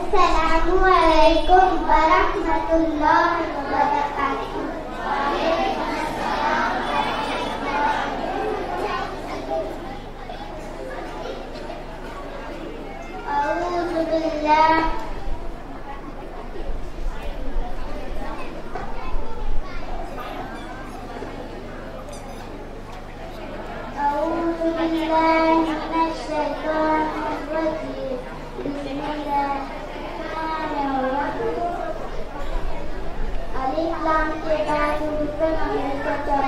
अस्सलामुअलैकुम वरहमतुल्लाहि वबरकातुहू। अऊज़ु बिल्लाह मिनश शैतानिर रजीम। अलिफ लाम के बाद हुरूफ मुक़द्दर को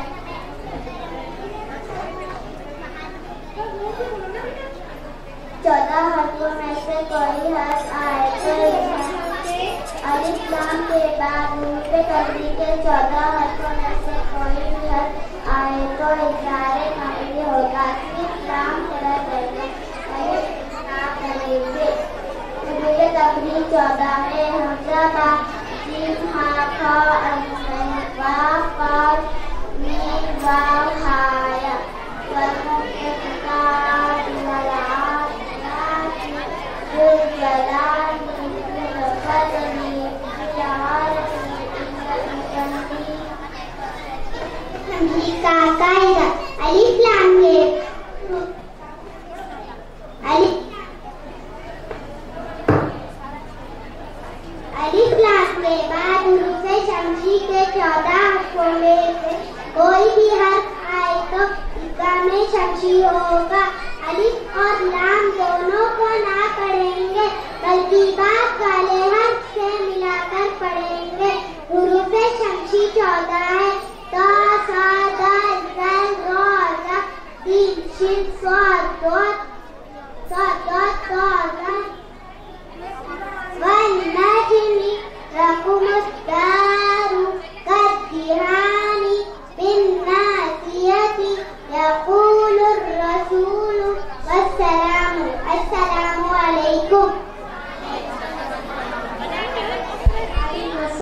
14 हर्फों में से कोई हर्फ आए तो अलिफ लाम के बाद हुरूफ मुक़द्दर के 14 हर्फों में से कोई भी हर्फ आए तो इज़हार नक़ली होगा। अलिफ लाम तरह देगा करेंगे। हुरूफ तकरीर 14 है। हमज़ा बा जीम हा खा वाव काफ मीम वाव हाया वल्मुक़्तफ़िआत वलात जुलजलाल कायदा अलिफ लाम के बाद हुरूफ शमसी के 14 हर्फों में से कोई भी हर्फ आए तो इकामे शमसी होगा। अलिफ और लाम दोनों को ना पढ़ेंगे बल्कि बाद वाले हर्फ से मिलाकर पढ़ेंगे। हुरूफ शमसी 14 है। ता सा दाल जाल रा ज़ा तीन शिन स्वाद दोत सा दोत ता